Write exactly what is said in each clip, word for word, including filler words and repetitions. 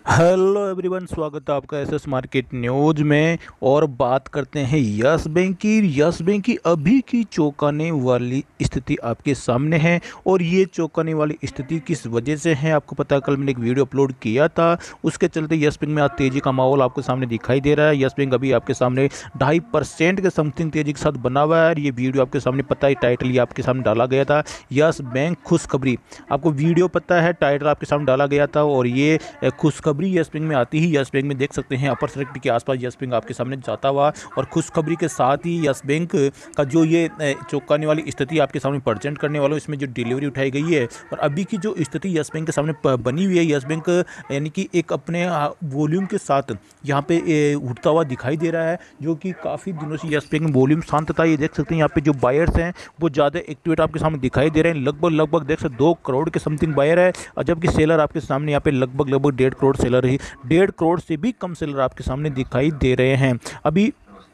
Hello everyone, स्वागत है आपका एसएस मार्केट न्यूज में। और बात करते हैं यस बैंक की। यस बैंक की अभी की चौंकाने वाली स्थिति आपके सामने है। और ये चौंकाने वाली स्थिति किस वजह से है आपको पता है, कल मैंने एक वीडियो अपलोड किया था, उसके चलते यस बैंक में आज तेजी का माहौल आपको सामने दिखाई दे रहा है। यस बैंक अभी आपके सामने ढाई परसेंट के समथिंग तेजी के साथ बना हुआ है। ये वीडियो आपके सामने पता है, टाइटल ये आपके सामने डाला गया था, यस बैंक खुशखबरी। आपको वीडियो पता है, टाइटल आपके सामने डाला गया था। और ये खुशखबरी यस बैंक में आती ही यस बैंक में देख सकते हैं अपर सर्किट के आसपास यस बैंक आपके सामने जाता हुआ। और खुशखबरी के साथ ही यस बैंक का जो ये चौंकाने वाली स्थिति आपके सामने प्रेजेंट करने वाला, इसमें जो डिलीवरी उठाई गई है और अभी की जो स्थिति यस बैंक के सामने बनी हुई है, यस बैंक यानी कि एक अपने वॉल्यूम के साथ यहाँ पे उठता हुआ दिखाई दे रहा है, जो कि काफ़ी दिनों से यस बैंक में वॉल्यूम शांत था। ये देख सकते हैं यहाँ पे जो बायर्स हैं वो ज़्यादा एक्टिवेट आपके सामने दिखाई दे रहे हैं। लगभग लगभग देख सकते दो करोड़ के समथिंग बायर है, और जबकि सेलर आपके सामने यहाँ पे लगभग लगभग डेढ़ करोड़ सेलर ही डेढ़ करोड़ से भी कम सेलर आपके सामने दिखाई दे रहे हैं। अभी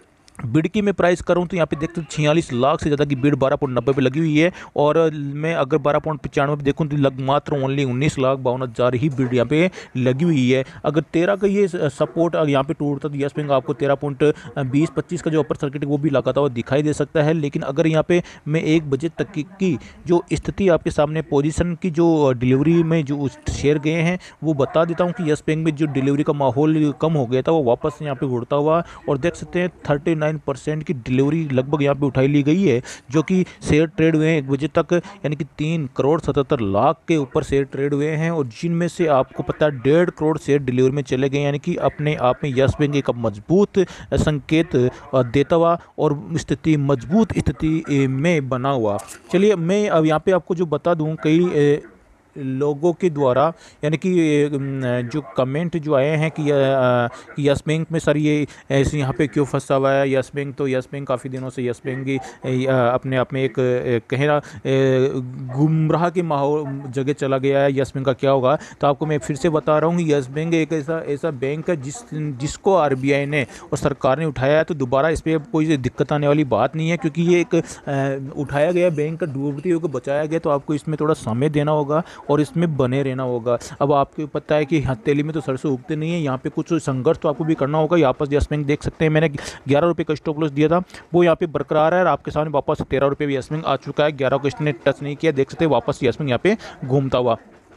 बिड की मैं प्राइस करूँ तो यहाँ पे देखते हैं छियालीस लाख से ज़्यादा की बिड बारह पॉइंट नब्बे पे लगी हुई है। और मैं अगर बारह पॉइंट पचानवे पे देखूँ तो लग मात्र ओनली उन्नीस लाख बावन हज़ार ही बिड यहाँ पे लगी हुई है। अगर तेरह का ये सपोर्ट अगर यहाँ पे टूटता तो यस बैंक आपको तेरह पॉइंट बीस पच्चीस का जो अपर सर्किट है वो भी लगाता हुआ दिखाई दे सकता है। लेकिन अगर यहाँ पे मैं एक बजे तक की, की जो स्थिति आपके सामने पोजिशन की जो डिलीवरी में जो शेयर गए हैं वो बता देता हूँ कि यस बैंक में जो डिलीवरी का माहौल कम हो गया था वो वापस यहाँ पे उड़ता हुआ। और देख सकते हैं थर्टी नाइन परसेंट की डिलीवरी लगभग यहाँ पे उठाई ली गई है, जो कि शेयर ट्रेड हुए हैं एक बजे तक, यानी कि तीन करोड़ सतहत्तर लाख के ऊपर शेयर ट्रेड हुए हैं। और जिनमें से आपको पता है डेढ़ करोड़ शेयर डिलीवरी में चले गए, यानी कि अपने आप में यस बैंक एक मजबूत संकेत देता हुआ और स्थिति मजबूत स्थिति में बना हुआ। चलिए मैं अब यहाँ पे आपको जो बता दूँ, कई लोगों के द्वारा यानी कि जो कमेंट जो आए हैं कि, कि यस बैंक में सर ये ऐसे यहाँ पे क्यों फंसा हुआ है यस बैंक। तो यस बैंक काफ़ी दिनों से यस बैंक की अपने आप में एक कहना गुमराह के माहौल जगह चला गया है। यस बैंक का क्या होगा, तो आपको मैं फिर से बता रहा हूँ कि यस बैंक एक ऐसा ऐसा बैंक है जिस जिसको आरबीआई ने और सरकार ने उठाया है। तो दोबारा इस पर कोई दिक्कत आने वाली बात नहीं है, क्योंकि ये एक उठाया गया बैंक का डूबते हुए बचाया गया। तो आपको इसमें थोड़ा समय देना होगा और इसमें बने रहना होगा। अब आपको पता है कि हथेली में तो सरसों उगते नहीं है, यहाँ पे कुछ संघर्ष तो आपको भी करना होगा। यहाँ पर यस बैंक देख सकते हैं मैंने ग्यारह रुपये का स्टॉप लॉस दिया था, वो यहाँ पे बरकरार है और आपके सामने वापस तेरह रुपये भी यस बैंक आ चुका है। ग्यारह को इसने टच नहीं किया, देख सकते हैं वापस यस बैंक यहाँ पे घूमता हुआ।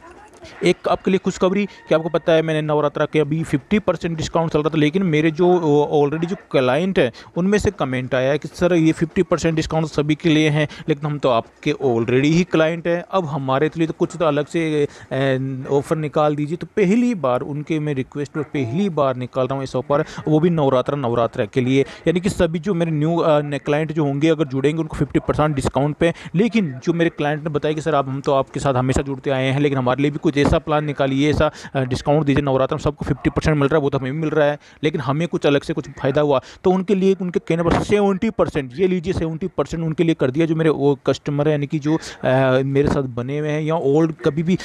एक आपके लिए खुशखबरी कि आपको पता है मैंने नवरात्रा के अभी फिफ्टी परसेंट डिस्काउंट चल रहा था, लेकिन मेरे जो ऑलरेडी जो क्लाइंट है उनमें से कमेंट आया है कि सर ये फिफ्टी परसेंट डिस्काउंट सभी के लिए हैं, लेकिन हम तो आपके ऑलरेडी ही क्लाइंट हैं, अब हमारे लिए तो कुछ तो अलग से ऑफ़र निकाल दीजिए। तो पहली बार उनके मैं रिक्वेस्ट पर पहली बार निकाल रहा हूँ इस ऑफर, वो भी नवरात्रा नवरात्रा के लिए, यानी कि सभी जो मेरे न्यू क्लाइंट जो होंगे अगर जुड़ेंगे उनको फिफ्टी परसेंट डिस्काउंट पे। लेकिन जो मेरे क्लाइंट ने बताया कि सर आप हम तो आपके साथ हमेशा जुड़ते आए हैं, लेकिन हमारे लिए भी कुछ ऐसा प्लान निकालिए, ऐसा डिस्काउंट दीजिए, नवरात्र में सबको फिफ्टी परसेंट मिल रहा है, वो तो हमें भी मिल रहा है, लेकिन हमें कुछ अलग से कुछ फायदा हुआ। तो उनके लिए उनके कहने पर सेवेंटी परसेंट ये लीजिए, सेवेंटी परसेंट उनके लिए कर दिया जो मेरे वो कस्टमर है, यानी कि जो आ, मेरे साथ बने हुए हैं या ओल्ड कभी भी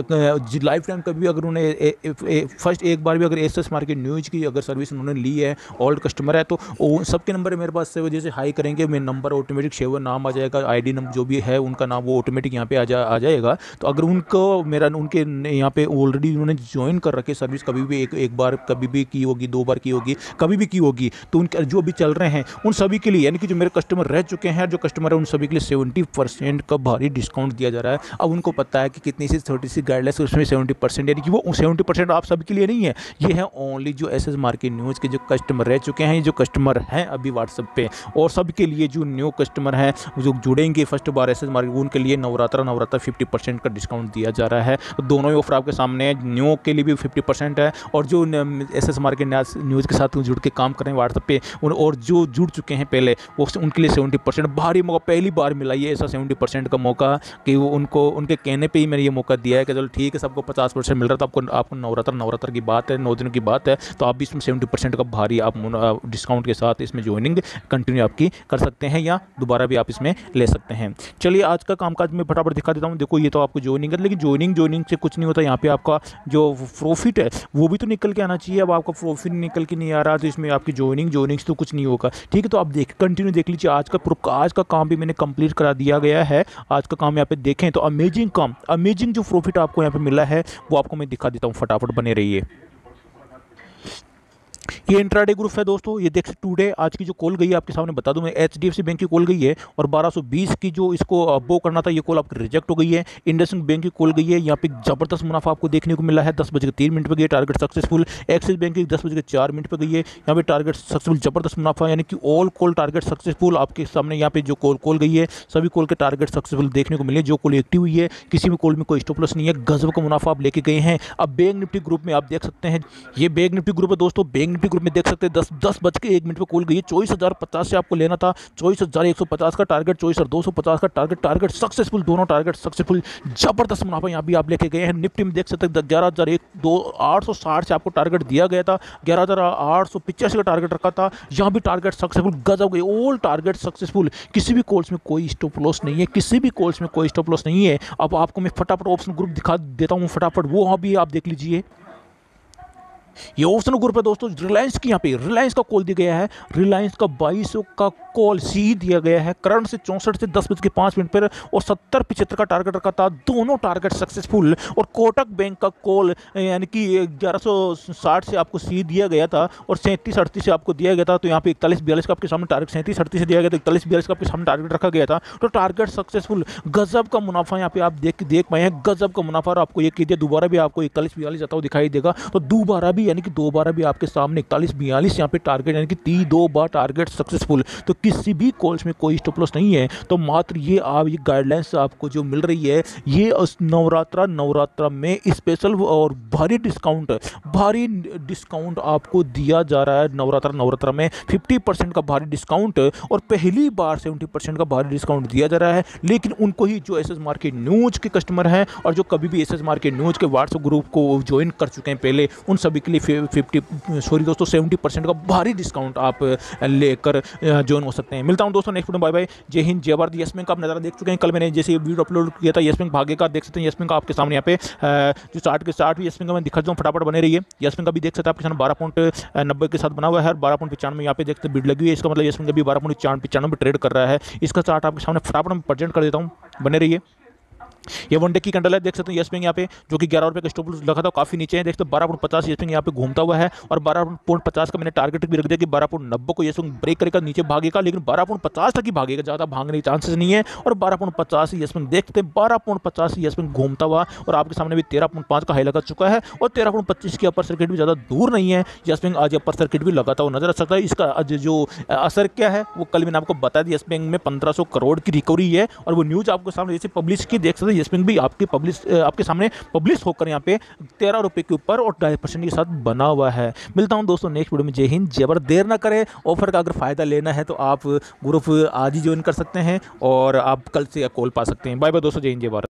लाइफ टाइम कभी भी अगर उन्हें फर्स्ट एक बार भी अगर एस एस मार्केट न्यूज की अगर सर्विस उन्होंने ली है, ओल्ड कस्टमर है, तो सबके नंबर मेरे पास से वजह से हाई करेंगे, मेरा नंबर ऑटोमेटिक शेवर नाम आ जाएगा, आईडी नंबर जो भी है उनका नाम वो ऑटोमेटिक यहाँ पे आ जा आ जाएगा। तो अगर उनको मेरा उनके यहाँ पे ऑलरेडी उन्होंने ज्वाइन कर रखे सर्विस, कभी भी एक एक बार कभी भी की होगी, दो बार की होगी, कभी भी की होगी, तो उनके जो भी चल रहे हैं उन सभी के लिए, यानी कि जो मेरे कस्टमर रह चुके हैं, जो कस्टमर है उन सभी के लिए सेवेंटी परसेंट का भारी डिस्काउंट दिया जा रहा है। अब उनको पता है कि कितनी सी थर्टी सी गाइडलाइंस उसमें सेवेंटी परसेंट, यानी कि वो सेवेंटी परसेंट आप सभी के लिए नहीं है, ये है ओनली जो एस एस मार्केट न्यूज़ के जो कस्टमर रह चुके हैं, जो कस्टमर हैं अभी व्हाट्सएप पे, और सबके लिए जो न्यू कस्टमर हैं जो जुड़ेंगे फर्स्ट बार एस एस मार्केट, उनके लिए नवरात्रा नवरात्रा फिफ्टी परसेंट का डिस्काउंट दिया जा रहा है। तो दोनों ही ऑफर आपके सामने है, न्यू के लिए भी फिफ्टी परसेंट है, और जो एस एस मार्केट न्यूज़ के साथ जुड़ के काम कर रहे हैं व्हाट्सएप पे और जो जुड़ चुके हैं पहले, वो उनके लिए सेवेंटी परसेंट भारी मौका पहली बार मिला ये ऐसा सेवेंटी परसेंट का मौका, कि वो उनको उनके कहने पे ही मैंने ये मौका दिया है कि चलो ठीक है सबको पचास परसेंट मिल रहा था, आपको आपको नवरात्र नवरात्र की बात है, नौ दिनों की बात है, तो आप भी इसमें सेवेंटी परसेंट का भारी आप डिस्काउंट के साथ इसमें ज्वाइनिंग कंटिन्यू आपकी कर सकते हैं, या दोबारा भी आप इसमें ले सकते हैं। चलिए आज का कामकाज मैं फटाफट दिखा देता हूँ। देखो ये तो आपको ज्वाइनिंग है, लेकिन ज्वाइनिंग ज्वाइनिंग से कुछ नहीं होता, यहाँ पे आपका जो प्रॉफिट है वो भी तो निकल के आना चाहिए। अब आपका प्रॉफिट निकल के नहीं आ रहा तो इसमें आपकी ज्वाइनिंग ज्वाइनिंग से तो कुछ नहीं होगा। ठीक है, तो आप देख कंटिन्यू देख लीजिए, आज का आज का काम भी मैंने कंप्लीट करा दिया गया है। आज का काम यहाँ पे देखें तो अमेजिंग काम, अमेजिंग जो प्रॉफिट आपको यहाँ पे मिला है वो आपको मैं दिखा देता हूँ, फटाफट बने रहिए। ये इंट्राडे ग्रुप है दोस्तों। ये देख सकते टुडे आज की जो कॉल गई है आपके सामने बता दूं मैं, एचडीएफसी बैंक की कॉल गई है और बारह सौ बीस की जो इसको बो करना था ये कॉल आपकी रिजेक्ट हो गई है। इंडसइंड बैंक की कॉल गई है, यहाँ पे जबरदस्त मुनाफा आपको देखने को मिला है। दस बजे के तीन मिनट पर गई, टारगेट सक्सेसफुल। एक्सिस बैंक की दस बजे के चार मिनट पर गई है, यहाँ पे टारगेट सक्सेसफुल, जबरदस्त मुनाफा, यानी कि ऑल कॉल टारगेट सक्सेसफुल आपके सामने। यहाँ पे जो कॉल कॉल गई है सभी कॉल के टारगेट सक्सेसफुल देखने को मिले। जो कॉल एक्टिव हुई है किसी भी कॉल में कोई स्टॉप लॉस नहीं है, गजब का मुनाफा आप लेके गए हैं। अब बैंक निफ्टी ग्रुप में आप देख सकते हैं, ये बैंक निफ्टी ग्रुप है दोस्तों। बैंक निफ्टी ग्रुप में देख सकते हैं दस दस बज के एक मिनट पे कॉल गई है। चौबीस हज़ार पचास से आपको लेना था, चौबीस हज़ार एक सौ पचास का टारगेट, चौबीस हज़ार दो सौ पचास का टारगेट, टारगेट सक्सेसफुल, दोनों टारगेट सक्सेसफुल, जबरदस्त मुनाफा यहाँ भी आप लेके गए हैं। निफ्टी में देख सकते हैं ग्यारह हज़ार एक दो आठ सौ साठ से आपको टारगेट दिया गया था, ग्यारह हज़ार आठ सौ पिचासी का टारगेट रखा था, यहाँ भी टारगेट सक्सेसफुल, गजब गई, ऑल टारगेट सक्सेसफुल। किसी भी कॉल्स में कोई स्टॉप लॉस नहीं है, किसी भी कॉल्स में कोई स्टॉप लॉस नहीं है। अब आपको मैं फटाफट ऑप्शन ग्रुप दिखा देता हूँ फटाफट, वो भी आप देख लीजिए। ये ऑप्शन ग्रुप है दोस्तों रिलायंस की, यहाँ पे रिलायंस का कॉल दिया गया है। रिलायंस का बाईस सौ का कॉल सी दिया गया है, करंट से चौंसठ से दस बज के पाँच मिनट पर, और सत्तर पिछहत्तर का टारगेट रखा था, दोनों टारगेट सक्सेसफुल। और कोटक बैंक का कॉल यानी कि ग्यारह सौ साठ से आपको सी दिया गया था और सैंतीस अड़तीस से आपको दिया गया था। तो यहाँ पे इकतालीस बयालीस का आपके सामने टारगेट, सैंतीस अड़तीस से दिया गया था, इकतालीस बयालीस का आपके सामने टारगेट रखा गया था। तो टारगेट सक्सेसफुल, गजब का मुनाफा यहाँ पे आप देख देख पाए हैं, गजब का मुनाफा। और आपको ये कीजिए दोबारा भी आपको इकतालीस बयालीस आता हुआ दिखाई देगा, तो दोबारा भी यानी कि दोबारा भी आपके सामने इकतालीस बयालीस यहाँ पे टारगेट, यानी कि ती दो बार टारगेट सक्सेसफुल। तो किसी भी कॉल्स में कोई स्टॉप लॉस नहीं है। तो मात्र ये आप ये गाइडलाइंस आपको जो मिल रही है, ये नवरात्रा नवरात्रा में स्पेशल और भारी डिस्काउंट, भारी डिस्काउंट आपको दिया जा रहा है। नवरात्रा नवरात्रा में फिफ्टी परसेंट का भारी डिस्काउंट और पहली बार सेवेंटी परसेंट का भारी डिस्काउंट दिया जा रहा है। लेकिन उनको ही जो एस एस मार्केट न्यूज के कस्टमर हैं और जो कभी भी एस एस मार्केट न्यूज के व्हाट्सएप ग्रुप को ज्वाइन कर चुके हैं पहले, उन सभी के लिए फिफ्टी सॉरी दोस्तों सेवेंटी परसेंट का भारी डिस्काउंट आप लेकर ज्वाइन हो सकते हैं। मिलता हूं दोस्तों नेक्स्ट वीडियो, बाय बाय, जय हिंद जय भारत। यस बैंक का आप नज़ारा देख चुके हैं, कल मैंने जैसे वीडियो अपलोड किया था यस बैंक भाग्य का, देख सकते हैं यस बैंक का आपके सामने यहाँ पे जो चार्ट के चार्ट भी यस बैंक का मैं दिखा दूँ, फटाफट बने रही है। यस बैंक का भी देख सकते हैं आपके सामने बारह पॉइंट नब्बे के साथ बना हुआ है, बारह पॉइंट पचानवे यहाँ पे देखते बिड लगी हुई है। इसका मतलब यस बैंक भी बारह पॉइंट चार पचानवे ट्रेड कर रहा है। इसका चार्ट आपके सामने फटाफट मैं प्रेजेंट कर देता हूँ, बने रहिए। ये वन डे की कैंडल है, देख सकते हैं यस बैंक यहाँ पे जो कि ग्यारह रुपये का स्टॉप लॉस लगा था, काफी नीचे है, देखते हैं बारह पॉइंट पचास यस बैंक यहाँ पे घूमता हुआ है। और बारह पॉइंट पचास का मैंने टारगेट भी रख दिया कि बारह पॉइंट नब्बे को यस बैंक ब्रेक करेगा, नीचे भागेगा, लेकिन बारह पॉइंट पचास तक ही भागेगा, ज़्यादा भागने के चांसेस नहीं है। और बारह पॉइंट पचास यस बैंक देखते हैं, बारह पॉइंट पचास यस बैंक घूमता हुआ, और आपके सामने भी तेरह पॉइंट पाँच का हाई लगा चुका है, और तेरह पॉइंट पच्चीस की अपर सर्किट भी ज़्यादा दूर नहीं है। यस बैंक आज अपर सर्किट भी लगाता हुआ नजर आ सकता है। इसका आज जो असर क्या है वो कल मैंने आपको बता दिया, यस बैंक में पंद्रह सौ करोड़ की रिकवरी है, और वो न्यूज़ आपको सामने जैसे पब्लिश की, देख सकते हैं यस बैंक भी आपके पब्लिश आपके सामने पब्लिश होकर यहाँ पे तेरह रुपए के ऊपर और ढाई परसेंट के साथ बना हुआ है। मिलता हूँ दोस्तों नेक्स्ट वीडियो में, जय हिंद जय भारत। देर ना करें, ऑफर का अगर फायदा लेना है तो आप ग्रुप आज ही ज्वाइन कर सकते हैं और आप कल से कॉल पा सकते हैं। बाय बाय दोस्तों, जय हिंद जय भारत।